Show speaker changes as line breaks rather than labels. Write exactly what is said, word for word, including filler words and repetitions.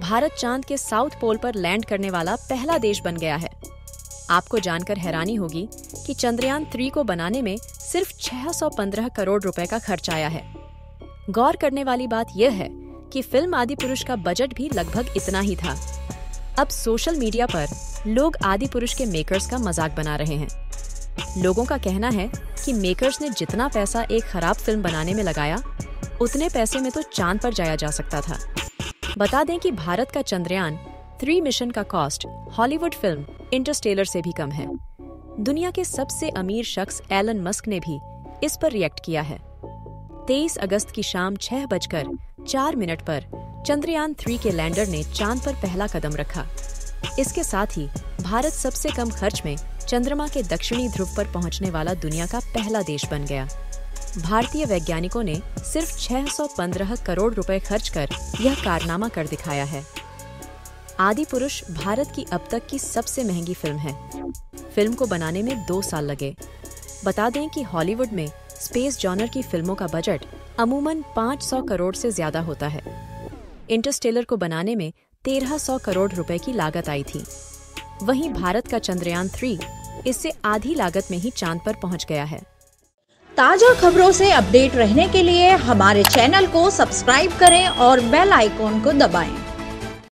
भारत चांद के south pole पर लैंड करने वाला पहला देश बन गया है। आपको जानकर हैरानी होगी कि चंद्रयान थ्री को बनाने में सिर्फ छह सौ पंद्रह करोड़ रुपए का खर्च आया है। गौर करने वाली बात यह है कि फिल्म आदिपुरुष का बजट भी लगभग इतना ही था। अब सोशल मीडिया पर लोग आदिपुरुष के मेकर्स का मजाक बना रहे हैं। लोगों का कहना है कि मेकर्स ने जितना पैसा एक खराब फिल्म बनाने में लगाया, उतने पैसे में तो चांद पर जाया जा सकता था। बता दें कि भारत का चंद्रयान थ्री मिशन का कॉस्ट हॉलीवुड फिल्म इंटरस्टेलर से भी कम है। दुनिया के सबसे अमीर शख्स एलन मस्क ने भी इस पर रिएक्ट किया है। तेईस अगस्त की शाम छह बजकर चार मिनट पर चंद्रयान थ्री के लैंडर ने चांद पर पहला कदम रखा। इसके साथ ही भारत सबसे कम खर्च में चंद्रमा के दक्षिणी ध्रुव पर पहुंचने वाला दुनिया का पहला देश बन गया। भारतीय वैज्ञानिकों ने सिर्फ छह सौ पंद्रह करोड़ रुपए खर्च कर यह कारनामा कर दिखाया है। आदिपुरुष भारत की अब तक की सबसे महंगी फिल्म है। फिल्म को बनाने में दो साल लगे। बता दें कि हॉलीवुड में स्पेस जॉनर की फिल्मों का बजट अमूमन पाँच सौ करोड़ से ज्यादा होता है। इंटरस्टेलर को बनाने में तेरह सौ करोड़ रुपए की लागत आई थी। वहीं भारत का चंद्रयान थ्री इससे आधी लागत में ही चांद पर पहुंच गया है।
ताजा खबरों से अपडेट रहने के लिए हमारे चैनल को सब्सक्राइब करें और बेल आइकॉन को दबाएं।